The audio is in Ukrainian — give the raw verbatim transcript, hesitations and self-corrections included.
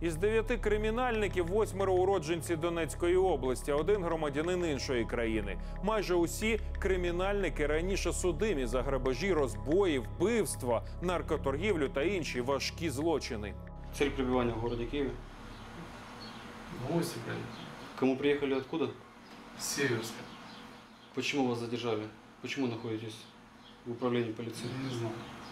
Із дев'яти кримінальників восьмеро уродженці Донецької області, а один громадянин іншої країни. Майже усі кримінальники раніше судимі за грабежі, розбої, вбивства, наркоторгівлю та інші важкі злочини. Цель пребывания в городе Киеве? В гости приехали. Кому приехали, откуда? С Северска. Почему вас задержали? Почему находитесь в управлении полиции? Не знаю.